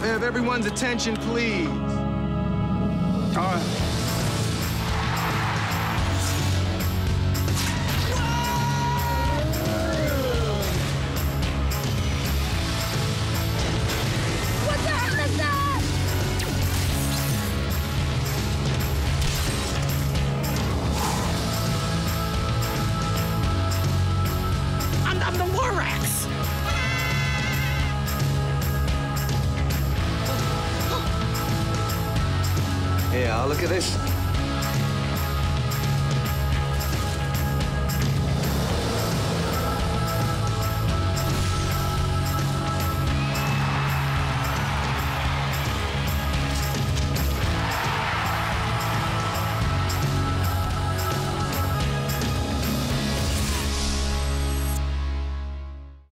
I have everyone's attention, please. All right. I'm the Lorax! Yeah, look at this.